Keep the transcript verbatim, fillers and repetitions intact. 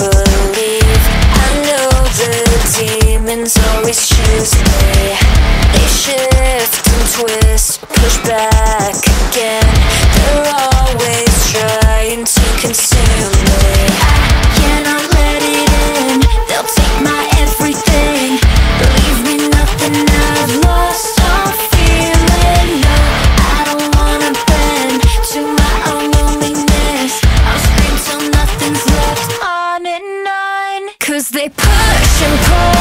believe. I know the demons always choose me. They shift and twist, push back again. They're always trying to consume me. I cannot let it in. They'll take my everything. Believe me, nothing I've lost. I'm feeling no. I don't wanna bend to my own loneliness. I'll scream till nothing's left on and on. 'Cause they push and pull